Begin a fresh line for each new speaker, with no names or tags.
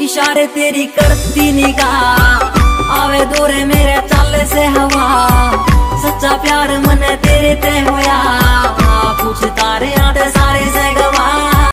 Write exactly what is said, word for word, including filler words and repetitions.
इशारे तेरी करती निगाह आवे दूरे मेरे चाले से हवा। सच्चा प्यार मन तेरे ते होया।